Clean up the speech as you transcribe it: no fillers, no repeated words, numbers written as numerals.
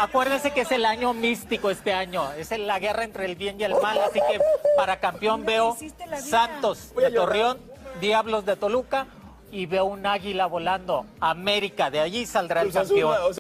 acuérdense que es el año místico este año. Es la guerra entre el bien y el mal. Así que para campeón veo Santos de Torreón, Diablos de Toluca y veo un águila volando. América, de allí saldrá el campeón.